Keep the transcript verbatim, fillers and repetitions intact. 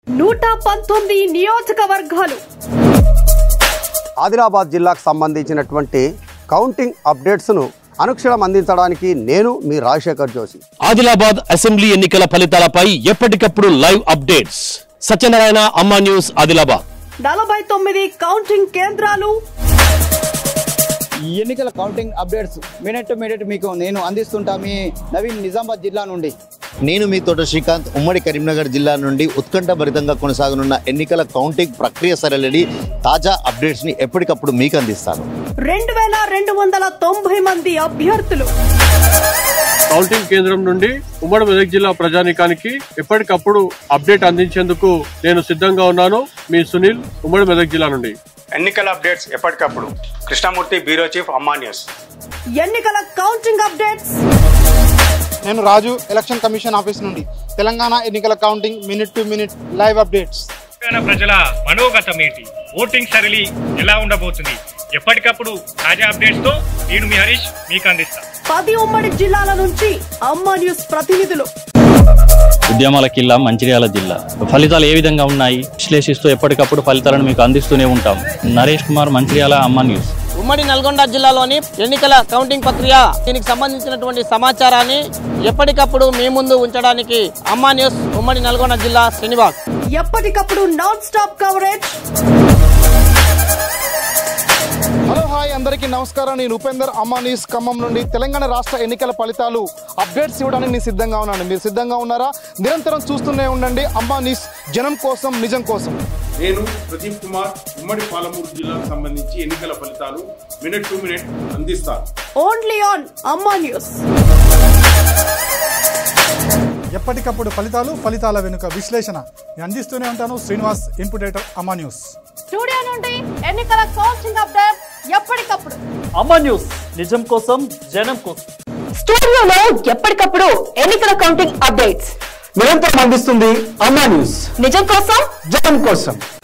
నూట పంతొమ్మిది నియోజకవర్గాలు. ఆదిలాబాద్ జిల్లాకు సంబంధించినటువంటి కౌంటింగ్ అప్డేట్స్ ను అనుక్షణం అందించడానికి నేను మీ రాజశేఖర్ జోషి. ఆదిలాబాద్ అసెంబ్లీ ఎన్నికల ఫలితాలపై ఎప్పటికప్పుడు లైవ్ అప్డేట్స్. సత్యనారాయణ అమ్మా న్యూస్ ఆదిలాబాద్. నలభై తొమ్మిది కౌంటింగ్ కేంద్రాలు. ఎన్నికల counting updates minute to minute మీకు నేను అందిస్తుంటా. మీ నవీన్ నిజామాబాద్ జిల్లా నుండి. నేను మీ తోట శ్రీకాంత్ ఉమ్మడి కరీంనగర్ జిల్లా నుండి. ఉత్కంఠభరితంగా కొనసాగనున్న ఎన్నికల కౌంటింగ్ ప్రక్రియ సరళి తాజా అప్డేట్స్ ని ఎప్పటికప్పుడు మీకు అందిస్తాను. రెండు వేల రెండు వందల తొంభై మంది అభ్యర్థులు. కౌంటింగ్ కేంద్రం నుండి ఉమ్మడి మెదక్ జిల్లా ప్రజానీకానికి ఎప్పటికప్పుడు అప్డేట్ అందించేందుకు నేను సిద్ధంగా ఉన్నాను. మీ సునీల్ ఉమ్మడి మెదక్ జిల్లా నుండి. ఎన్నికల అప్డేట్స్ ఎప్పటికప్పుడు Krishnamurthy, bureau chief, Amma news. ఎన్నికల కౌంటింగ్ అప్డేట్స్. నేను రాజు, ఎలక్షన్ కమిషన్ ఆఫీస్ నుండి. తెలంగాణ ఎన్నికల counting minute to minute live updates. Telangana ప్రజల మనోగతం ఏంటి, ఓటింగ్ సరళి ఎలా ఉండబోతుంది, ఎప్పటికప్పుడు తాజా అప్డేట్స్ తో నేను మీ హరీష్ మీకు అందిస్తా. పది ఉమ్మడి జిల్లాల నుంచి అమ్మా న్యూస్ ప్రతినిధులు. ఉద్యమాల కిల్లా మంచిర్యాల జిల్లా. ఫలితాలు ఏ విధంగా ఉన్నాయి విశ్లేషిస్తూ ఎప్పటికప్పుడు ఫలితాలను మీకు అందిస్తూనే ఉంటాం. నరేష్ కుమార్, మంచిర్యాల అమ్మా న్యూస్. ఉమ్మడి నల్గొండ జిల్లాలోని ఎన్నికల కౌంటింగ్ ప్రక్రియ, దీనికి సంబంధించినటువంటి సమాచారాన్ని ఎప్పటికప్పుడు మీ ముందు ఉంచడానికి అమ్మా న్యూస్ ఉమ్మడి నల్గొండ జిల్లా శ్రీనివాస్. ఎప్పటికప్పుడు non stop coverage. Hello hi అందరికీ నమస్కారం. నేను ఉపేందర్, అమ్మా న్యూస్ ఖమ్మం నుండి. తెలంగాణ రాష్ట్ర ఎన్నికల ఫలితాలు అప్డేట్స్ ఇవ్వడానికి నేను సిద్ధంగా ఉన్నాను. మీరు సిద్ధంగా ఉన్నారా? నిరంతరం చూస్తూనే ఉండండి అమ్మా న్యూస్, జనం కోసం, నిజం కోసం. నేను ప్రదీప్ కుమార్, ఉమ్మడి పాలమూరు జిల్లాకు సంబంధించి ఎన్నికల ఫలితాలు మినిట్ టు మినిట్ అందిస్తాను. Only on Amma news. ఎప్పటికప్పుడు ఫలితాలు, ఫలితాల వెనుక విశ్లేషణ అందిస్తూనే ఉంటాను. శ్రీనివాస్, ఇన్పుటేటర్, అమ్మా న్యూస్. స్టూడియో నుండి ఎన్నికల కౌంటింగ్ అప్డేట్ ఎప్పటికప్పుడు అమ్మా న్యూస్, నిజం కోసం, జనం కోసం. స్టూడియోలో ఎప్పటికప్పుడు ఎన్నికల కౌంటింగ్ అప్డేట్స్ నిరంతరం అందిస్తుంది అమ్మా న్యూస్, నిజం కోసం, జనం కోసం.